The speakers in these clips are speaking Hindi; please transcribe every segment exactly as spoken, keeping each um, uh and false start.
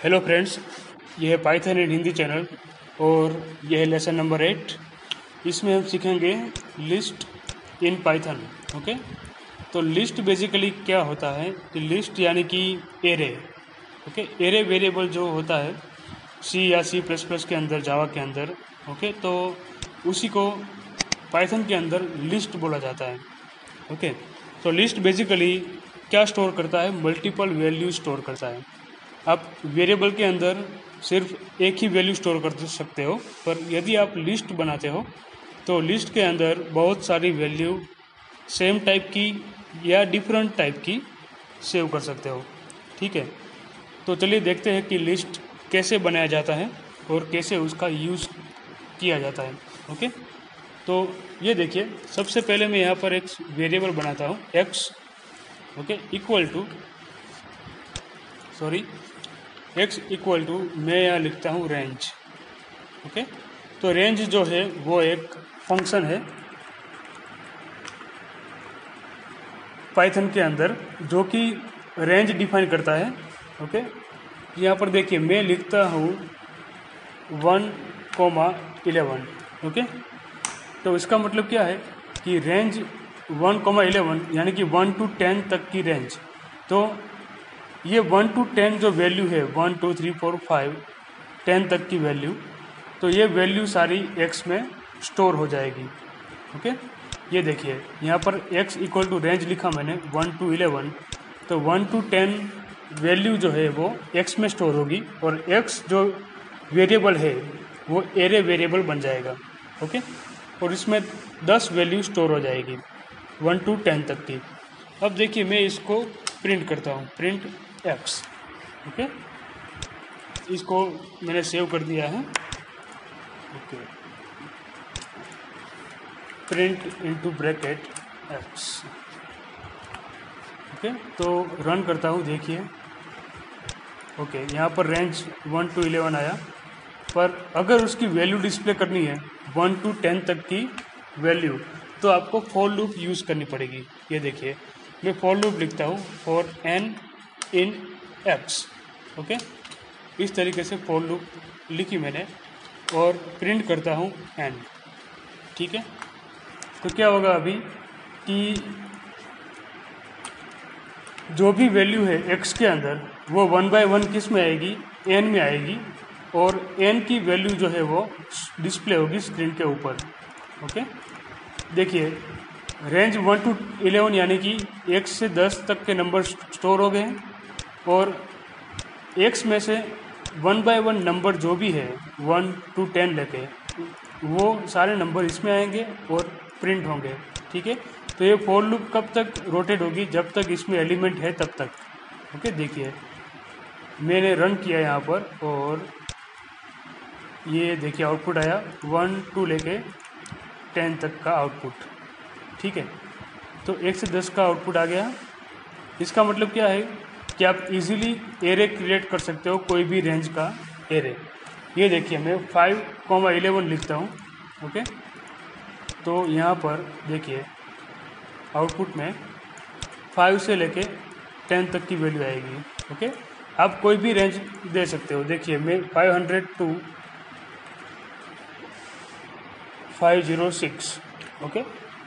हेलो फ्रेंड्स, ये है पाइथन एंड हिंदी चैनल और यह है लेसन नंबर एट। इसमें हम सीखेंगे लिस्ट इन पाइथन। ओके, तो लिस्ट बेसिकली क्या होता है कि लिस्ट यानी कि एरे। ओके, एरे वेरिएबल जो होता है सी या सी प्लस प्लस के अंदर, जावा के अंदर। ओके, तो उसी को पाइथन के अंदर लिस्ट बोला जाता है। ओके, तो लिस्ट बेसिकली क्या स्टोर करता है? मल्टीपल वैल्यू स्टोर करता है। आप वेरिएबल के अंदर सिर्फ एक ही वैल्यू स्टोर कर सकते हो, पर यदि आप लिस्ट बनाते हो तो लिस्ट के अंदर बहुत सारी वैल्यू सेम टाइप की या डिफरेंट टाइप की सेव कर सकते हो। ठीक है, तो चलिए देखते हैं कि लिस्ट कैसे बनाया जाता है और कैसे उसका यूज़ किया जाता है। ओके, तो ये देखिए, सबसे पहले मैं यहाँ पर एक वेरिएबल बनाता हूँ X. Okay, equal to sorry X equal to मैं यहाँ लिखता हूँ रेंज। ओके, तो रेंज जो है वो एक फंक्शन है पाइथन के अंदर जो कि रेंज डिफाइन करता है। ओके, यहाँ पर देखिए मैं लिखता हूँ वन कोमा इलेवन। ओके, तो इसका मतलब क्या है कि रेंज वन कोमा इलेवन यानी कि वन टू टेन तक की रेंज। तो ये वन टू टेन जो वैल्यू है, one two three four five ten तक की वैल्यू, तो ये वैल्यू सारी एक्स में स्टोर हो जाएगी। ओके, ये देखिए यहाँ पर एक्स इक्वल टू रेंज लिखा मैंने वन टू इलेवन, तो वन टू टेन वैल्यू जो है वो एक्स में स्टोर होगी और एक्स जो वेरिएबल है वो एरे वेरिएबल बन जाएगा। ओके, और इसमें दस वैल्यू स्टोर हो जाएगी वन टू टेन तक की। अब देखिए मैं इसको प्रिंट करता हूँ, प्रिंट एक्स। ओके, इसको मैंने सेव कर दिया है। Okay, print into bracket X. Okay, तो रन करता हूँ, देखिए। ओके, यहाँ पर रेंज वन टू इलेवन आया, पर अगर उसकी वैल्यू डिस्प्ले करनी है वन टू टेन तक की वैल्यू, तो आपको फॉर लूप यूज़ करनी पड़ेगी। ये देखिए मैं फॉर लूप लिखता हूँ for N in X. Okay, इस तरीके से फॉर लूप लिखी मैंने और प्रिंट करता हूँ एन। ठीक है, तो क्या होगा अभी कि जो भी वैल्यू है एक्स के अंदर वो वन बाय वन किस में आएगी? एन में आएगी, और एन की वैल्यू जो है वो डिस्प्ले होगी स्क्रीन के ऊपर। ओके, देखिए रेंज वन टू इलेवन यानी कि एक से दस तक के नंबर स्टोर हो गए, और एक्स में से वन बाय वन नंबर जो भी है वन टू टेन लेके, वो सारे नंबर इसमें आएंगे और प्रिंट होंगे। ठीक है, तो ये फॉर लूप कब तक रोटेट होगी? जब तक इसमें एलिमेंट है तब तक। ओके, देखिए मैंने रन किया यहाँ पर और ये देखिए आउटपुट आया वन टू लेके टेन तक का आउटपुट। ठीक है, तो एक से दस का आउटपुट आ गया। इसका मतलब क्या है कि आप इजीली एरे क्रिएट कर सकते हो, कोई भी रेंज का एरे। ये देखिए मैं फाइव कॉमा इलेवन लिखता हूँ। ओके, तो यहाँ पर देखिए आउटपुट में फाइव से लेके टेन तक की वैल्यू आएगी। ओके, आप कोई भी रेंज दे सकते हो। देखिए मैं five hundred two five zero six. Okay,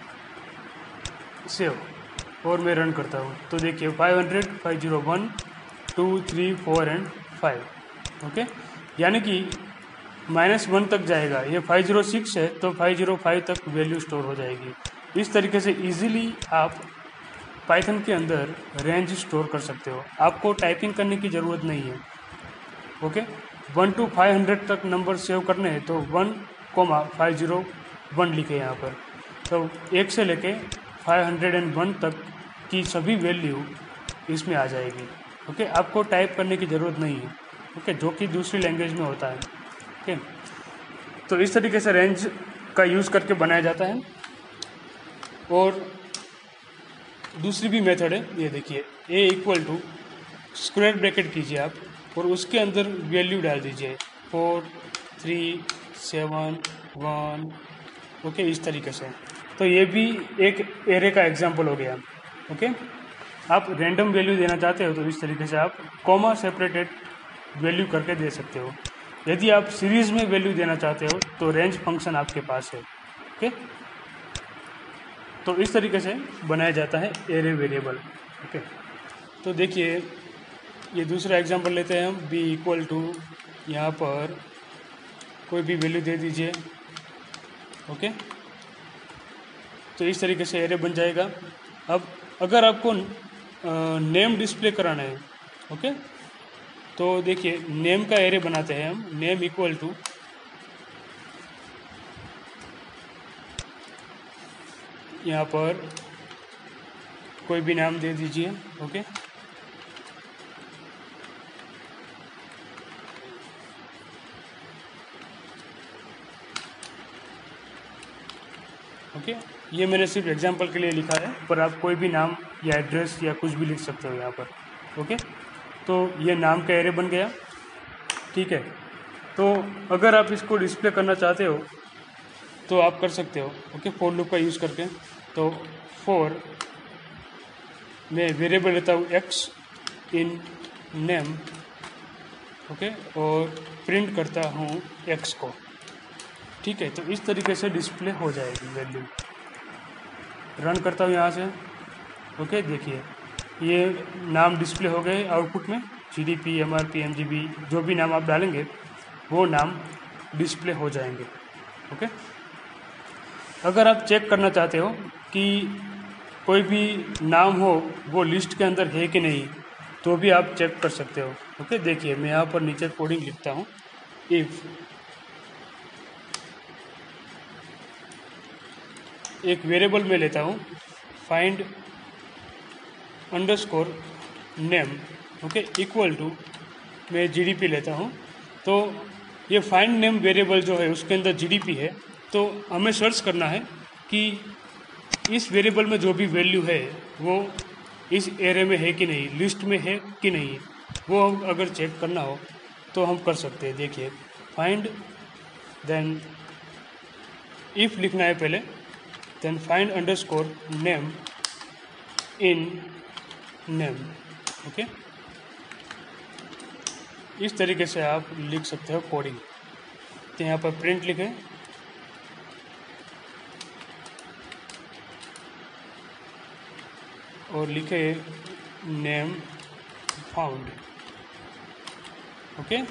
save और मैं रन करता हूँ, तो देखिए five hundred, five zero one, two, three, four and five. Okay, यानी कि माइनस वन तक जाएगा। ये फाइव ज़ीरो सिक्स है तो फाइव ज़ीरो फाइव तक वैल्यू स्टोर हो जाएगी। इस तरीके से इजीली आप पाइथन के अंदर रेंज स्टोर कर सकते हो। आपको टाइपिंग करने की ज़रूरत नहीं है। Okay, one two five hundred तक नंबर सेव करने हैं तो one comma five zero one लिखे यहाँ पर, तो एक से लेके फाइव हंड्रेड एंड वन तक की सभी वैल्यू इसमें आ जाएगी। ओके, आपको टाइप करने की ज़रूरत नहीं है। ओके, जो कि दूसरी लैंग्वेज में होता है। ओके, तो इस तरीके से रेंज का यूज़ करके बनाया जाता है। और दूसरी भी मेथड है, ये देखिए A equal to square bracket कीजिए आप और उसके अंदर वैल्यू डाल दीजिए four, three, seven, one. Okay, इस तरीके से। तो ये भी एक एरे का एग्जांपल हो गया। ओके, आप रैंडम वैल्यू देना चाहते हो तो इस तरीके से आप कॉमा सेपरेटेड वैल्यू करके दे सकते हो। यदि आप सीरीज़ में वैल्यू देना चाहते हो तो रेंज फंक्शन आपके पास है। ओके, तो इस तरीके से बनाया जाता है एरे वेरिएबल। ओके, तो देखिए ये दूसरा एग्जांपल लेते हैं हम। बी इक्वल टू, यहाँ पर कोई भी वैल्यू दे दीजिए। ओके, तो इस तरीके से एरे बन जाएगा। अब अगर आपको नेम डिस्प्ले कराना है, ओके, तो देखिए नेम का एरे बनाते हैं हम। नेम इक्वल टू, यहाँ पर कोई भी नाम दे दीजिए। ओके, ओके, ये मैंने सिर्फ एग्जांपल के लिए लिखा है, पर आप कोई भी नाम या एड्रेस या कुछ भी लिख सकते हो यहाँ पर। ओके, तो ये नाम का एरे बन गया। ठीक है, तो अगर आप इसको डिस्प्ले करना चाहते हो तो आप कर सकते हो। ओके, फॉर लूप का यूज़ करके। तो फॉर मैं वेरिएबल लेता हूँ एक्स इन नेम। ओके, और प्रिंट करता हूँ एक्स को। ठीक है, तो इस तरीके से डिस्प्ले हो जाएगी वैल्यू। रन करता हूँ यहाँ से। ओके, देखिए ये नाम डिस्प्ले हो गए आउटपुट में। जीडीपी, एमआरपी, एमजीबी, जो भी नाम आप डालेंगे वो नाम डिस्प्ले हो जाएंगे। ओके, अगर आप चेक करना चाहते हो कि कोई भी नाम हो वो लिस्ट के अंदर है कि नहीं, तो भी आप चेक कर सकते हो। ओके, देखिए मैं यहाँ पर नीचे कोडिंग लिखता हूँ। इफ़ एक वेरिएबल में लेता हूँ find underscore name. Okay, equal to मैं जीडीपी लेता हूँ। तो ये फाइंड नेम वेरिएबल जो है उसके अंदर जीडीपी है। तो हमें सर्च करना है कि इस वेरिएबल में जो भी वैल्यू है वो इस एरे में है कि नहीं, लिस्ट में है कि नहीं, वो हम अगर चेक करना हो तो हम कर सकते हैं। देखिए फाइंड, देन इफ़ लिखना है पहले, then find underscore name in name. Okay, इस तरीके से आप लिख सकते हो कोडिंग। तो यहाँ पर प्रिंट लिखें, और लिखे नेम फाउंड। ओके,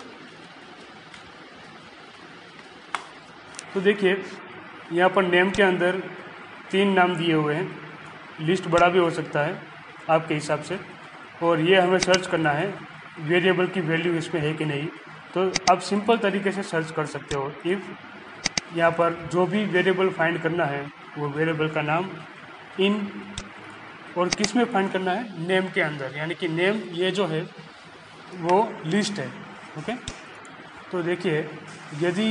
तो देखिए यहाँ पर नेम के अंदर तीन नाम दिए हुए हैं। लिस्ट बड़ा भी हो सकता है आपके हिसाब से, और ये हमें सर्च करना है वेरिएबल की वैल्यू इसमें है कि नहीं। तो आप सिंपल तरीके से सर्च कर सकते हो। इफ़ यहाँ पर जो भी वेरिएबल फाइंड करना है वो वेरिएबल का नाम इन, और किस में फाइंड करना है, नेम के अंदर, यानी कि नेम ये जो है वो लिस्ट है। ओके, तो देखिए यदि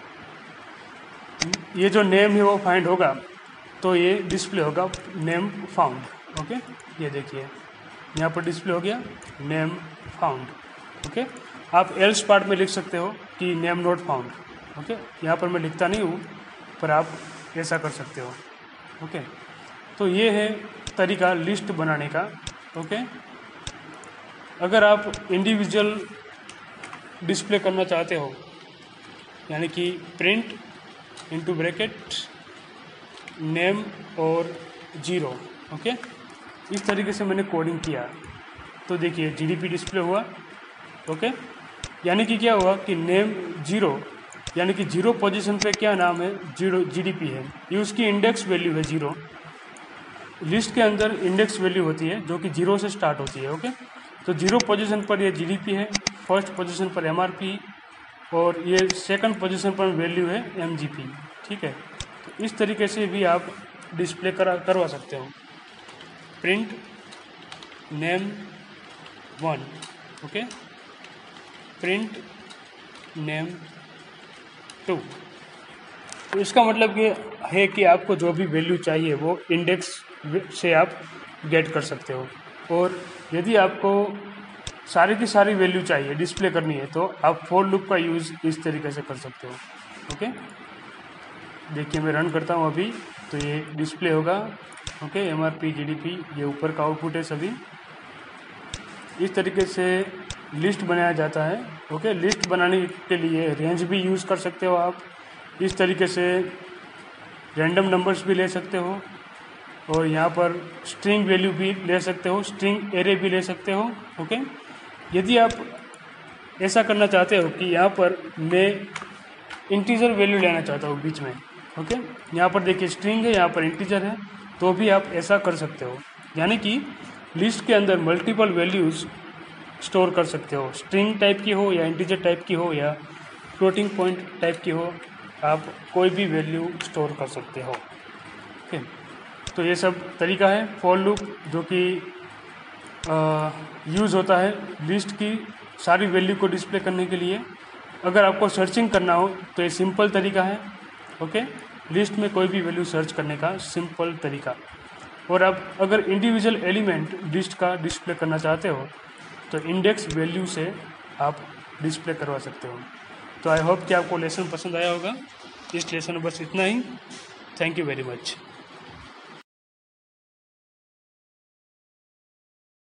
ये जो नेम है वो फाइंड होगा तो ये डिस्प्ले होगा नेम फाउंड। ओके, ये देखिए यहाँ पर डिस्प्ले हो गया नेम फाउंड। ओके, आप एल्स पार्ट में लिख सकते हो कि नेम नॉट फाउंड। ओके, यहाँ पर मैं लिखता नहीं हूँ, पर आप ऐसा कर सकते हो। ओके, तो ये है तरीका लिस्ट बनाने का। ओके, अगर आप इंडिविजुअल डिस्प्ले करना चाहते हो, यानी कि प्रिंट इनटू ब्रैकेट नेम और जीरो। ओके, इस तरीके से मैंने कोडिंग किया। तो देखिए जीडीपी डिस्प्ले हुआ। ओके, यानी कि क्या हुआ कि नेम जीरो, यानी कि जीरो पोजीशन पे क्या नाम है, जीरो जीडीपी है। ये उसकी इंडेक्स वैल्यू है जीरो। लिस्ट के अंदर इंडेक्स वैल्यू होती है जो कि जीरो से स्टार्ट होती है। ओके, तो जीरो पोजीशन पर ये जीडीपी है, फर्स्ट पोजीशन पर एमआरपी, और ये सेकंड पोजीशन पर वैल्यू है एमजीपी। ठीक है, तो इस तरीके से भी आप डिस्प्ले करा करवा सकते हो। Print name one. Okay, print name two. तो इसका मतलब ये है कि आपको जो भी वैल्यू चाहिए वो इंडेक्स से आप गेट कर सकते हो। और यदि आपको सारी की सारी वैल्यू चाहिए डिस्प्ले करनी है तो आप फॉर लूप का यूज़ इस तरीके से कर सकते हो। ओके, देखिए मैं रन करता हूँ अभी, तो ये डिस्प्ले होगा। Okay, M R P, G D P, ये ऊपर का आउटपुट है सभी। इस तरीके से लिस्ट बनाया जाता है। ओके, लिस्ट बनाने के लिए रेंज भी यूज़ कर सकते हो आप, इस तरीके से रैंडम नंबर्स भी ले सकते हो, और यहाँ पर स्ट्रिंग वैल्यू भी ले सकते हो, स्ट्रिंग एरे भी ले सकते हो। ओके, यदि आप ऐसा करना चाहते हो कि यहाँ पर मैं इंटीजर वैल्यू लेना चाहता हूँ बीच में, ओके, यहाँ पर देखिए स्ट्रिंग है, यहाँ पर इंटीजर है, तो भी आप ऐसा कर सकते हो, यानी कि लिस्ट के अंदर मल्टीपल वैल्यूज़ स्टोर कर सकते हो, स्ट्रिंग टाइप की हो या इंटीजर टाइप की हो या फ्लोटिंग पॉइंट टाइप की हो, आप कोई भी वैल्यू स्टोर कर सकते हो। ओके, तो ये सब तरीका है फॉर लूप जो कि यूज़ होता है लिस्ट की सारी वैल्यू को डिस्प्ले करने के लिए। अगर आपको सर्चिंग करना हो तो ये सिंपल तरीका है। ओके, लिस्ट में कोई भी वैल्यू सर्च करने का सिंपल तरीका। और आप अगर इंडिविजुअल एलिमेंट लिस्ट का डिस्प्ले करना चाहते हो तो इंडेक्स वैल्यू से आप डिस्प्ले करवा सकते हो। तो आई होप कि आपको लेसन पसंद आया होगा। इस लेसन में बस इतना ही। Thank you very much.